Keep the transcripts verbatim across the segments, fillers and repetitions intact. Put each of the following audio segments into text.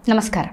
നമസ്കാരം.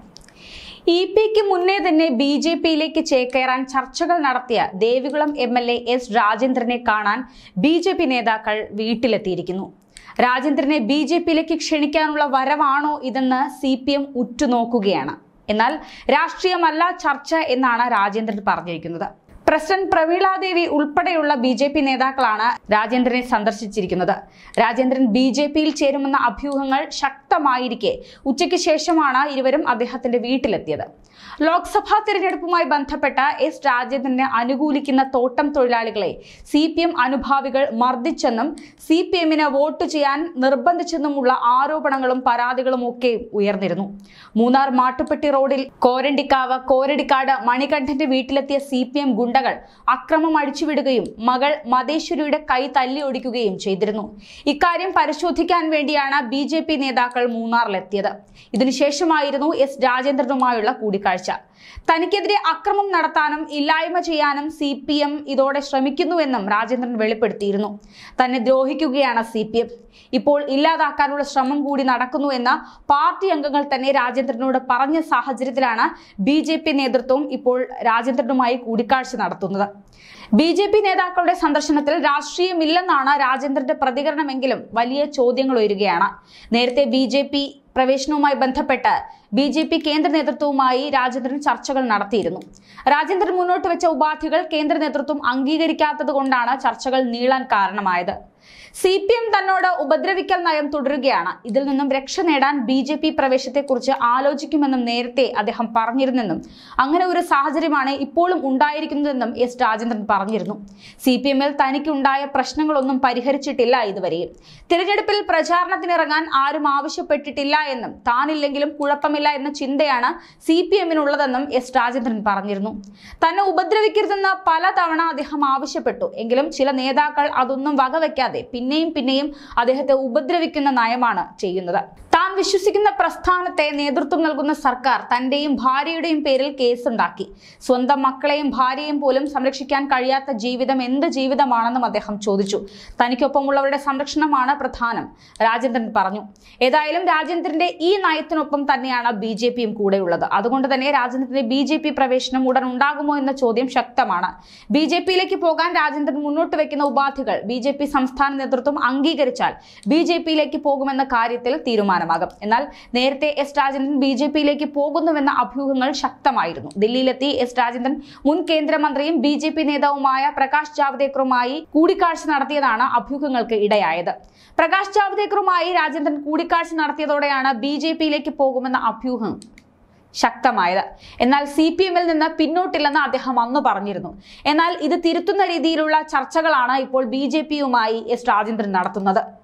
ഇ പിക്ക് മുന്നേ തന്നെ ബി ജെ പിയിലേക്ക് ചേക്കേറാൻ ചർച്ചകൾ നടത്തിയ Devikulam M L A S രാജേന്ദ്രനെ കാണാൻ ബി ജെ പി നേതാക്കൾ വീട്ടിലെത്തിയിരിക്കുന്നു. രാജേന്ദ്രനെ ബി ജെ പിയിലേക്ക് ക്ഷണിക്കാനുള്ള വരവാണോ ഇതെന്ന് സി പി എം ഉറ്റുനോക്കുകയാണ്. എന്നാൽ രാഷ്ട്രീയമല്ല ചർച്ച എന്നാണ് രാജേന്ദ്രൻ പറഞ്ഞിരിക്കുന്നത്. പ്രസിഡന്റ് പ്രമീളാദേവി ഉൾപ്പെടെയുള്ള ബി ജെ പി നേതാക്കളാണ് രാജേന്ദ്രനെ സന്ദർശിച്ചിരിക്കുന്നത്. രാജേന്ദ്രൻ ബി ജെ പിയിൽ ചേരുമെന്ന അഭ്യൂഹങ്ങൾ ശക്തമായിരിക്കെ ഉച്ചയ്ക്ക് ശേഷമാണ് ഇരുവരും അദ്ദേഹത്തിന്റെ വീട്ടിലെത്തിയത്. ലോക്സഭാ തിരഞ്ഞെടുപ്പുമായി ബന്ധപ്പെട്ട എസ് രാജേന്ദ്രനെ അനുകൂലിക്കുന്ന തോട്ടം തൊഴിലാളികളെ സി പി എം അനുഭാവികൾ മർദ്ദിച്ചെന്നും സി പി എമ്മിന് വോട്ട് ചെയ്യാൻ നിർബന്ധിച്ചെന്നുമുള്ള ആരോപണങ്ങളും പരാതികളും ഒക്കെ ഉയർന്നിരുന്നു. മൂന്നാർ മാട്ടുപ്പെട്ടി റോഡിൽ കോരണ്ടിക്കാവ് കോരടിക്കാട് മണികണ്ഠന്റെ വീട്ടിലെത്തിയ സി പി എം ഗുണ്ടകൾ അക്രമം അഴിച്ചുവിടുകയും മകൾ മതേശ്വരിയുടെ കൈ തല്ലിയൊടിക്കുകയും ചെയ്തിരുന്നു. ഇക്കാര്യം പരിശോധിക്കാൻ വേണ്ടിയാണ് ബി ജെ പി നേതാക്കൾ മൂന്നാറിലെത്തിയത്. ഇതിനുശേഷമായിരുന്നു എസ് രാജേന്ദ്രനുമായുള്ള കൂടിക്കാഴ്ച. തനിക്കെതിരെ അക്രമം നടത്താനും ഇല്ലായ്മ ചെയ്യാനും സി പി എം ഇതോടെ ശ്രമിക്കുന്നുവെന്നും രാജേന്ദ്രൻ വെളിപ്പെടുത്തിയിരുന്നു. തന്നെ ദ്രോഹിക്കുകയാണ് സി പി എം, ഇപ്പോൾ ഇല്ലാതാക്കാനുള്ള ശ്രമം കൂടി നടക്കുന്നു എന്ന പാർട്ടി അംഗങ്ങൾ തന്നെ രാജേന്ദ്രനോട് പറഞ്ഞ സാഹചര്യത്തിലാണ് ബി ജെ പി നേതൃത്വം ഇപ്പോൾ രാജേന്ദ്രനുമായി കൂടിക്കാഴ്ച നടത്തുന്നത്. ബി ജെ പി നേതാക്കളുടെ സന്ദർശനത്തിൽ രാഷ്ട്രീയമില്ലെന്നാണ് രാജേന്ദ്രന്റെ പ്രതികരണമെങ്കിലും വലിയ ചോദ്യങ്ങൾ ഉയരുകയാണ്. നേരത്തെ ബി ജെ പി പ്രവേശനവുമായി ബന്ധപ്പെട്ട് ബി ജെ പി കേന്ദ്ര നേതൃത്വവുമായി രാജേന്ദ്രൻ ചർച്ചകൾ നടത്തിയിരുന്നു. രാജേന്ദ്രൻ മുന്നോട്ട് വെച്ച ഉപാധികൾ കേന്ദ്ര നേതൃത്വം അംഗീകരിക്കാത്തത് കൊണ്ടാണ് ചർച്ചകൾ നീളാൻ കാരണമായത്. സി പി എം തന്നോട് ഉപദ്രവിക്കൽ നയം തുടരുകയാണ്. ഇതിൽ നിന്നും രക്ഷ നേടാൻ ബി ജെ പി പ്രവേശത്തെക്കുറിച്ച് ആലോചിക്കുമെന്നും നേരത്തെ അദ്ദേഹം പറഞ്ഞിരുന്നെന്നും അങ്ങനെ ഒരു സാഹചര്യമാണ് ഇപ്പോഴും ഉണ്ടായിരിക്കുന്നതെന്നും എസ് രാജേന്ദ്രൻ പറഞ്ഞിരുന്നു. സി പി എമ്മിൽ തനിക്കുണ്ടായ പ്രശ്നങ്ങളൊന്നും പരിഹരിച്ചിട്ടില്ല ഇതുവരെയും. തിരഞ്ഞെടുപ്പിൽ പ്രചാരണത്തിനിറങ്ങാൻ ആരും ആവശ്യപ്പെട്ടിട്ടില്ല എന്നും താനില്ലെങ്കിലും കുഴപ്പമില്ല എന്ന ചിന്തയാണ് സി പി എമ്മിനുള്ളതെന്നും എസ് രാജേന്ദ്രൻ പറഞ്ഞിരുന്നു. തന്നെ ഉപദ്രവിക്കരുതെന്ന് പലതവണ അദ്ദേഹം ആവശ്യപ്പെട്ടു. എങ്കിലും ചില നേതാക്കൾ അതൊന്നും വകവെക്കാതെ പിന്നെയും പിന്നെയും അദ്ദേഹത്തെ ഉപദ്രവിക്കുന്ന നയമാണ് ചെയ്യുന്നത്. താൻ വിശ്വസിക്കുന്ന പ്രസ്ഥാനത്തെ നേതൃത്വം നൽകുന്ന സർക്കാർ തന്റെയും ഭാര്യയുടെയും പേരിൽ കേസുണ്ടാക്കി. സ്വന്തം മക്കളെയും ഭാര്യയും പോലും സംരക്ഷിക്കാൻ കഴിയാത്ത ജീവിതം എന്ത് ജീവിതമാണെന്നും അദ്ദേഹം ചോദിച്ചു. തനിക്കൊപ്പമുള്ളവരുടെ സംരക്ഷണമാണ് പ്രധാനം, രാജേന്ദ്രൻ പറഞ്ഞു. ഏതായാലും രാജേന്ദ്രന്റെ ഈ നയത്തിനൊപ്പം തന്നെയാണ് ബി ജെ പിയും കൂടെയുള്ളത്. അതുകൊണ്ട് തന്നെ രാജേന്ദ്രന്റെ ബി ജെ പി പ്രവേശനം ഉടൻ ഉണ്ടാകുമോ എന്ന ചോദ്യം ശക്തമാണ്. ബി ജെ പിയിലേക്ക് പോകാൻ രാജേന്ദ്രൻ മുന്നോട്ട് വെക്കുന്ന ഉപാധികൾ ബി ജെ പി സംസ്ഥാന നേതൃത്വം അംഗീകരിച്ചാൽ ബി ജെ പിയിലേക്ക് പോകുമെന്ന കാര്യത്തിൽ തീരുമാനമാകും. എന്നാൽ നേരത്തെ എസ് രാജേന്ദ്രൻ ബി ജെ പിയിലേക്ക് പോകുന്നുവെന്ന അഭ്യൂഹങ്ങൾ ശക്തമായിരുന്നു. ദില്ലിയിലെത്തി എസ് രാജേന്ദ്രൻ മുൻ കേന്ദ്രമന്ത്രിയും ബി ജെ പി നേതാവുമായ പ്രകാശ് ജാവ്ദേക്കറുമായി കൂടിക്കാഴ്ച നടത്തിയതാണ് അഭ്യൂഹങ്ങൾക്ക് ഇടയായത്. പ്രകാശ് ജാവ്ദേക്കറുമായി രാജേന്ദ്രൻ കൂടിക്കാഴ്ച നടത്തിയതോടെയാണ് ബി ജെ പിയിലേക്ക് പോകുമെന്ന അഭ്യൂഹം ശക്തമായത്. എന്നാൽ സി പി എമ്മിൽ നിന്ന് പിന്നോട്ടില്ലെന്ന് അദ്ദേഹം അന്ന് പറഞ്ഞിരുന്നു. എന്നാൽ ഇത് തിരുത്തുന്ന രീതിയിലുള്ള ചർച്ചകളാണ് ഇപ്പോൾ ബി ജെ പിയുമായി എസ് രാജേന്ദ്രൻ നടത്തുന്നത്.